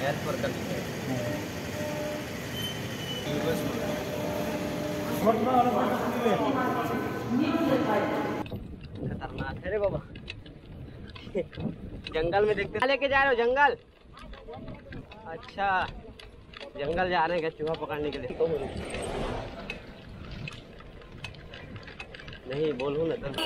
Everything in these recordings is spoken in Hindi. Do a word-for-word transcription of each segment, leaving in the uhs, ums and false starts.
हेल्थ वर्कर लिखा है। खतरनाक है रे बाबा। जंगल में देखते लेके जा रहे हो जंगल? अच्छा जंगल जा रहे हैं क्या चूहा पकड़ने के लिए? नहीं बोलूँ ना तब।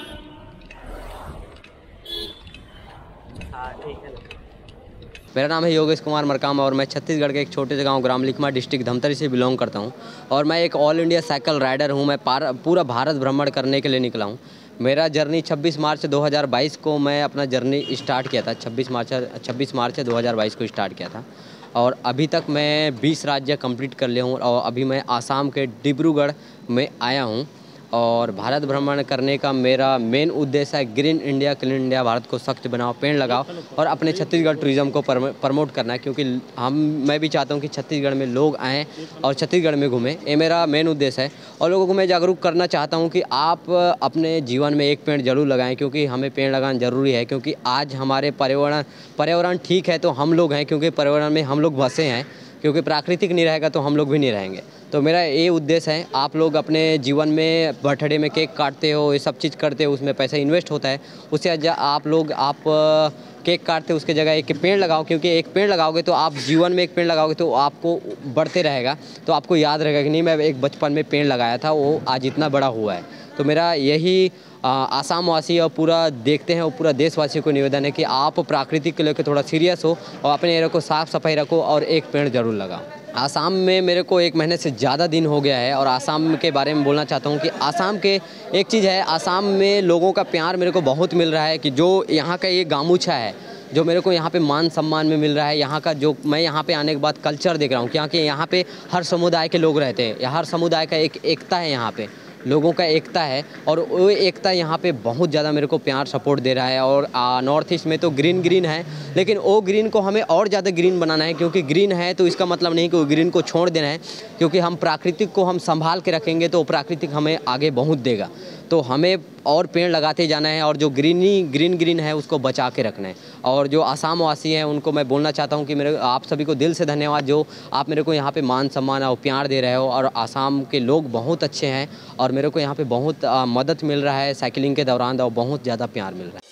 हाँ ठीक है ना। मेरा नाम है योगेश कुमार मरकाम और मैं छत्तीसगढ़ के एक छोटे से गांव ग्राम लिखमा डिस्ट्रिक्ट धमतरी से बिलोंग करता हूं और मैं एक ऑल इंडिया साइकिल राइडर हूं। मैं पार, पूरा भारत भ्रमण करने के लिए निकला हूं। मेरा जर्नी छब्बीस मार्च दो हज़ार बाईस को मैं अपना जर्नी स्टार्ट किया था। छब्बीस मार्च छब्बीस मार्च दो हज़ार बाईस को स्टार्ट किया था और अभी तक मैं बीस राज्य कंप्लीट कर लिया हूँ और अभी मैं आसाम के डिब्रूगढ़ में आया हूँ। और भारत भ्रमण करने का मेरा मेन उद्देश्य है green India clean India, Bharat को स्वच्छ बनाओ, पेड़ लगाओ और अपने छत्तीसगढ़ टूरिज़्म को प्रमोट करना है, क्योंकि हम मैं भी चाहता हूं कि छत्तीसगढ़ में लोग आएँ और छत्तीसगढ़ में घूमें। ये मेरा मेन उद्देश्य है और लोगों को मैं जागरूक करना चाहता हूं कि आप अपने जीवन में एक पेड़ जरूर लगाएं, क्योंकि हमें पेड़ लगाना ज़रूरी है। क्योंकि आज हमारे पर्यावरण पर्यावरण ठीक है तो हम लोग हैं, क्योंकि पर्यावरण में हम लोग बसे हैं। क्योंकि प्राकृतिक नहीं रहेगा तो हम लोग भी नहीं रहेंगे। तो मेरा ये उद्देश्य है, आप लोग अपने जीवन में बर्थडे में केक काटते हो, ये सब चीज़ करते हो, उसमें पैसा इन्वेस्ट होता है। उससे आप लोग आप केक काटते हो उसके जगह एक पेड़ लगाओ, क्योंकि एक पेड़ लगाओगे तो आप जीवन में एक पेड़ लगाओगे तो आपको बढ़ते रहेगा, तो आपको याद रहेगा कि नहीं मैं एक बचपन में पेड़ लगाया था, वो आज इतना बड़ा हुआ है। तो मेरा यही आसाम वासी और पूरा देखते हैं और पूरा देशवासियों को निवेदन है कि आप प्राकृतिक को लेकर थोड़ा सीरियस हो और अपने एरिया को साफ़ सफाई रखो और एक पेड़ जरूर लगाओ। आसाम में मेरे को एक महीने से ज़्यादा दिन हो गया है और आसाम के बारे में बोलना चाहता हूँ कि आसाम के एक चीज़ है, आसाम में लोगों का प्यार मेरे को बहुत मिल रहा है। कि जो यहाँ का ये गामूछा है जो मेरे को यहाँ पे मान सम्मान में मिल रहा है, यहाँ का जो मैं यहाँ पे आने के बाद कल्चर देख रहा हूँ, क्योंकि यहाँ पे हर समुदाय के लोग रहते हैं, हर समुदाय का एक एकता है, यहाँ पे लोगों का एकता है और वो एकता यहाँ पे बहुत ज़्यादा मेरे को प्यार सपोर्ट दे रहा है। और नॉर्थ ईस्ट में तो ग्रीन ग्रीन है, लेकिन वो ग्रीन को हमें और ज़्यादा ग्रीन बनाना है, क्योंकि ग्रीन है तो इसका मतलब नहीं कि वो ग्रीन को छोड़ देना है, क्योंकि हम प्राकृतिक को हम संभाल के रखेंगे तो प्राकृतिक हमें आगे बहुत देगा। तो हमें और पेड़ लगाते जाना है और जो ग्रीनी ग्रीन ग्रीन है उसको बचा के रखना है। और जो आसाम वासी हैं उनको मैं बोलना चाहता हूँ कि मेरे आप सभी को दिल से धन्यवाद, जो आप मेरे को यहाँ पे मान सम्मान और प्यार दे रहे हो। और आसाम के लोग बहुत अच्छे हैं और मेरे को यहाँ पे बहुत आ, मदद मिल रहा है साइकिलिंग के दौरान और बहुत ज़्यादा प्यार मिल रहा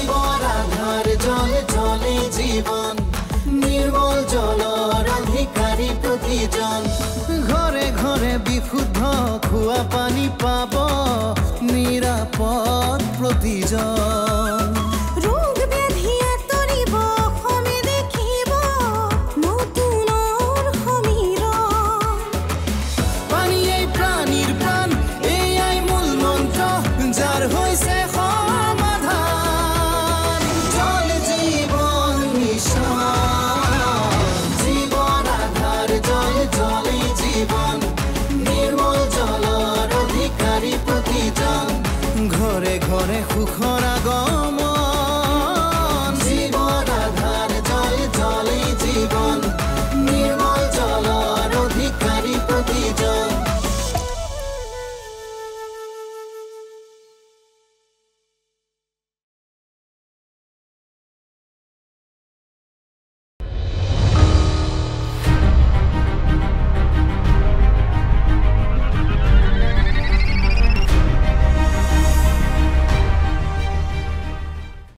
है। ঘরে ঘরে সুখৰ আগত